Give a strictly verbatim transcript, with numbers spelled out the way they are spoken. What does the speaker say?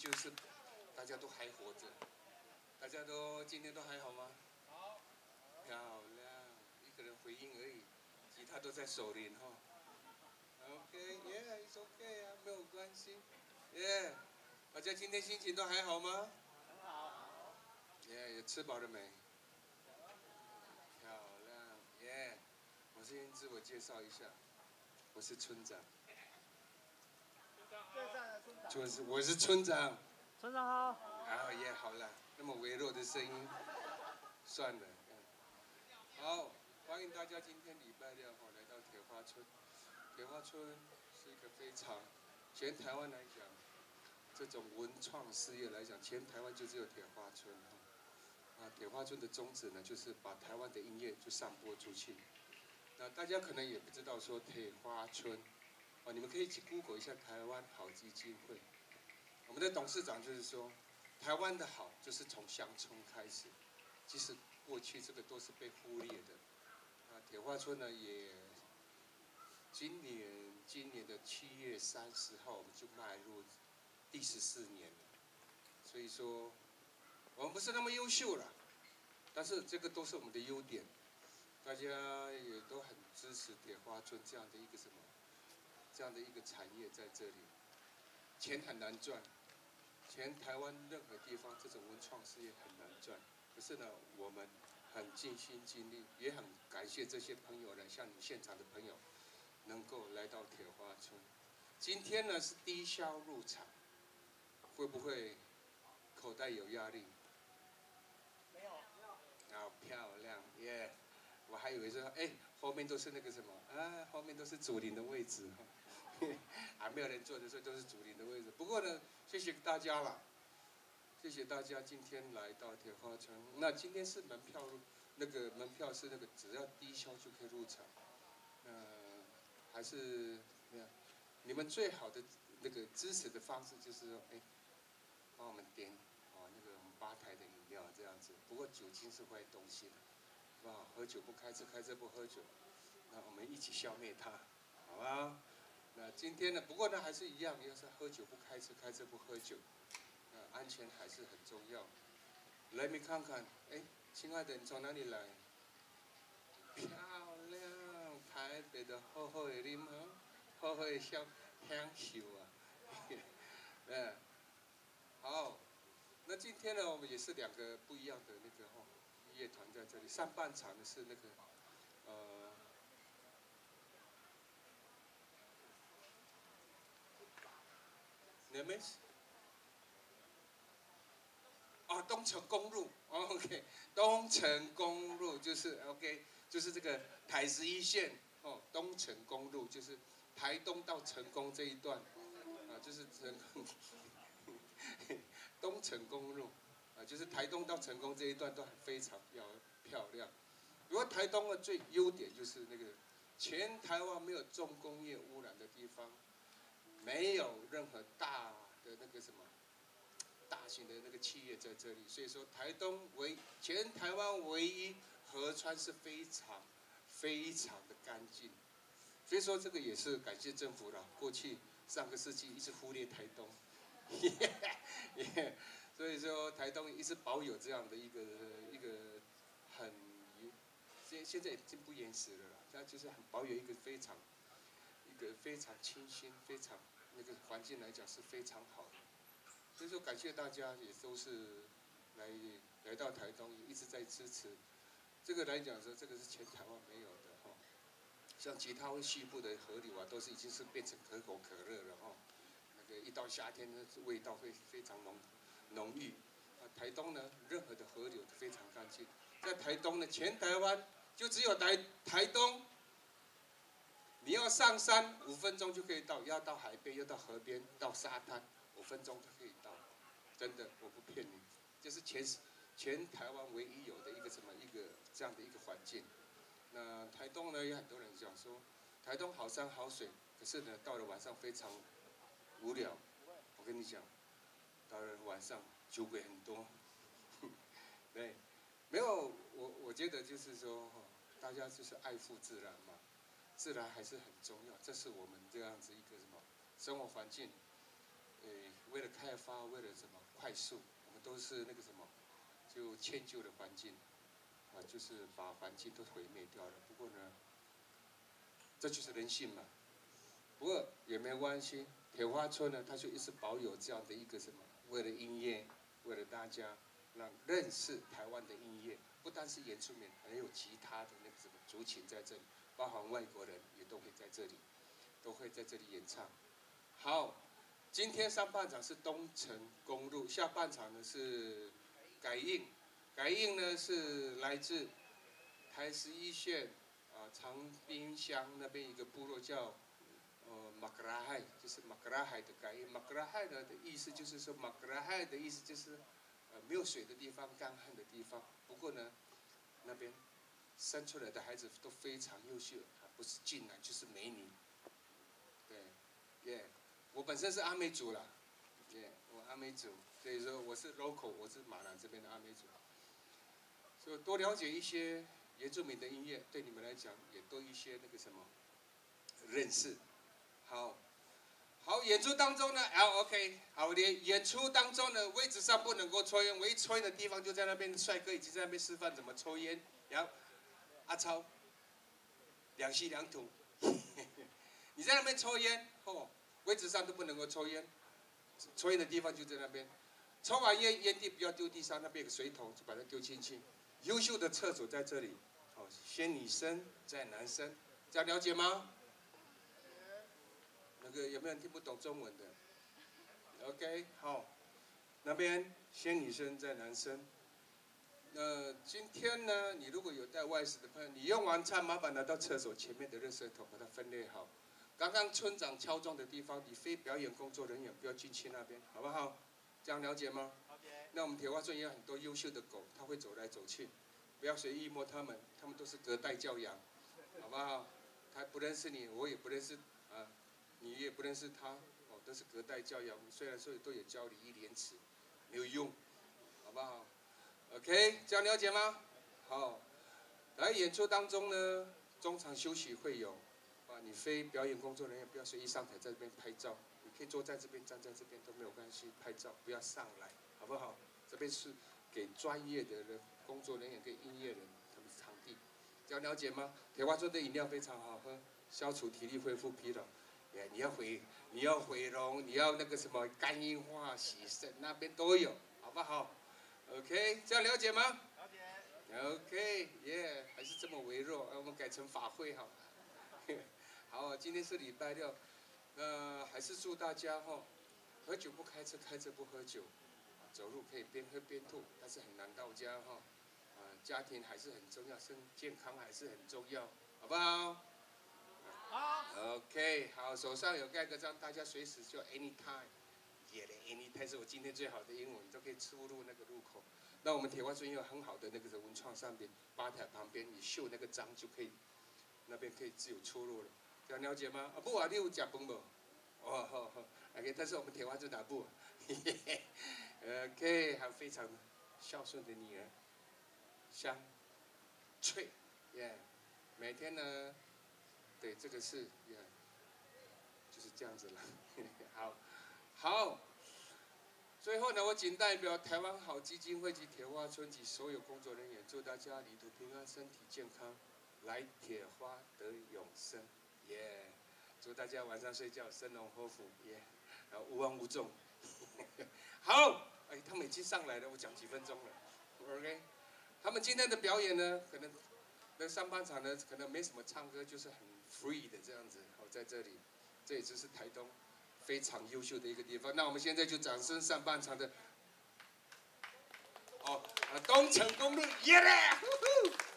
就是大家都还活着，大家都今天都还好吗？好，漂亮，一个人回应而已，其他都在守灵哈。OK，Yeah，it's OK 啊，没有关系。Yeah， 大家今天心情都还好吗？很好。Yeah， 也吃饱了没？漂亮。Yeah， 我先自我介绍一下，我是村长。村长，我是村长。 村长好。 啊也好了，那么微弱的声音，算了。好，欢迎大家今天礼拜六哈来到铁花村。铁花村是一个非常，全台湾来讲，这种文创事业来讲，全台湾就只有铁花村哈。啊，铁花村的宗旨呢，就是把台湾的音乐就散播出去。那大家可能也不知道说铁花村，哦，你们可以去 Google 一下台湾好基金会。我们的董事长就是说，台湾的好就是从乡村开始，其实过去这个都是被忽略的。啊，铁花村呢也，今年今年的七月三十号我们就迈入第十四年了，所以说我们不是那么优秀了，但是这个都是我们的优点，大家也都很支持铁花村这样的一个什么，这样的一个产业在这里，钱很难赚。全台湾任何地方，这种文创事业很难赚。可是呢，我们很尽心尽力，也很感谢这些朋友呢，像你现场的朋友，能够来到铁花村。今天呢是低消入场，会不会口袋有压力？ 没有。 好漂亮耶！ Yeah， 我还以为说，哎，后面都是那个什么啊，后面都是主领的位置哈。还没有人坐的时候都是主领的位置。不过呢，谢谢大家了，谢谢大家今天来到铁花村。那今天是门票入，那个门票是那个只要低消就可以入场。呃，还是那样，你们最好的那个支持的方式就是说，哎，帮我们点哦那个我们吧台的饮料这样子。不过酒精是坏东西的，是吧？喝酒不开车，开车不喝酒。那我们一起消灭它，好吧？那今天呢？不过呢，还是一样，要是喝酒不开车，开车不喝酒，呃，安全还是很重要。来，你看看，哎，亲爱的，你从哪里来？漂亮，台北的好好的饮哈，好好的享享受啊。嗯，好，那今天呢，我们也是两个不一样的那个哈乐团在这里。上半场的是那个，呃。你们哦，东成公路 ，OK， 东成公路就是 OK， 就是这个台十一线哦，东成公路就是台东到成功这一段，啊，就是成东成公路，啊，就是台东到成功这一段都非常漂漂亮。不过台东的最优点就是那个全台湾没有重工业污染的地方。没有任何大的那个什么大型的那个企业在这里，所以说台东唯全台湾唯一河川是非常非常的干净，所以说这个也是感谢政府了。过去上个世纪一直忽略台东，所以说台东一直保有这样的一个一个很现现在已经不严实了啦，它就是很保有一个非常一个非常清新非常。那个环境来讲是非常好的，所以说感谢大家也都是来来到台东，也一直在支持。这个来讲说，这个是全台湾没有的哈。像其他西部的河流啊，都是已经是变成可口可乐了哈。那个一到夏天呢，味道会非常浓浓郁。啊，台东呢，任何的河流都非常干净。在台东呢，全台湾就只有台台东。你要上山五分钟就可以到，要到海边，要到河边，到沙滩五分钟就可以到，真的我不骗你，这是全全台湾唯一有的一个什么一个这样的一个环境。那台东呢，有很多人讲说，台东好山好水，可是呢，到了晚上非常无聊。我跟你讲，到了晚上酒鬼很多，对，没有我我觉得就是说，大家就是爱护自然嘛。自然还是很重要，这是我们这样子一个什么生活环境。 呃，为了开发，为了什么快速，我们都是那个什么，就迁就了环境，啊，就是把环境都毁灭掉了。不过呢，这就是人性嘛。不过也没关系，铁花村呢，它就一直保有这样的一个什么，为了音乐，为了大家让认识台湾的音乐，不单是原住民，还有其他的那个什么族群在这里，包含外国人也都会在这里，都会在这里演唱。好，今天上半场是东成公路，下半场呢是改印，改印呢是来自台十一县啊长滨乡那边一个部落叫。呃，马格拉海就是马格拉海的改音。马格拉海呢的意思就是说，马格拉海的意思就是，呃，没有水的地方，干旱的地方。不过呢，那边生出来的孩子都非常优秀，啊，不是俊男就是美女。对，耶、yeah ，我本身是阿美族啦，耶、yeah ，我阿美族，所以说我是 local， 我是马兰这边的阿美族。所以多了解一些原住民的音乐，对你们来讲也多一些那个什么认识。好，好，演出当中呢，好 ，OK， 好的，演出当中呢，位置上不能够抽烟，唯一抽烟的地方就在那边，帅哥已经在那边示范怎么抽烟。然后，阿超，两吸两吐，你在那边抽烟，哦，位置上都不能够抽烟，抽烟的地方就在那边，抽完烟烟蒂不要丢地上，那边有个水桶，就把它丢进去。优秀的厕所在这里，好，先女生再男生，这样了解吗？那个有没有人听不懂中文的 ？OK， 好，那边先女生再男生。那今天呢，你如果有带外食的朋友，你用完餐麻烦拿到厕所前面的垃圾桶，把它分类好。刚刚村长敲钟的地方，你非表演工作人员不要进去那边，好不好？这样了解吗 ？OK。 那我们铁花村也有很多优秀的狗，它会走来走去，不要随意摸它们，它们都是隔代教养，好不好？它不认识你，我也不认识啊。你也不认识他，哦，都是隔代教养。虽然说都有教礼义廉耻，没有用，好不好 ？OK， 这样了解吗？好，来演出当中呢，中场休息会有，啊，你非表演工作人员不要随意上台在这边拍照，你可以坐在这边、站在这边都没有关系，拍照不要上来，好不好？这边是给专业的人、工作人员跟音乐人他们场地，这样了解吗？铁花村的饮料非常好喝，消除体力、恢复疲劳。Yeah, 你要回，你要回笼，你要那个什么肝硬化、洗肾，那边都有，好不好 ？OK， 这样了解吗？ 了解。 OK， 耶、yeah, ，还是这么微弱，我们改成法会好了。好，今天是礼拜六，呃，还是祝大家哈，喝酒不开车，开车不喝酒，走路可以边喝边吐，但是很难到家哈。啊，家庭还是很重要，身健康还是很重要，好不好？ 好。 OK， 好，手上有盖个章，大家随时就 anytime， 也的 anytime 是我今天最好的英文，都可以出入那个入口。那我们铁花村有很好的那个文创上边，吧台旁边你绣那个章就可以，那边可以自由出入了。这样了解吗？啊不啊，你有吃饭不？哦好好 ，OK， 但是我们铁花村哪部 ？OK， 还有非常孝顺的女儿，香翠，耶、yeah ，每天呢。对，这个是，也，就是这样子了。好，好。最后呢，我仅代表台湾好基金会及铁花村及所有工作人员，祝大家旅途平安，身体健康，来铁花得永生，耶、yeah ！祝大家晚上睡觉生龙活虎，耶、yeah ！然后无枉无重。好，哎，他们已经上来了，我讲几分钟了 ，OK。他们今天的表演呢，可能那上半场呢，可能没什么唱歌，就是很 free 的这样子。好，在这里，这也就是台东非常优秀的一个地方。那我们现在就掌声上半场的，哦，啊，东成公路，耶嘞！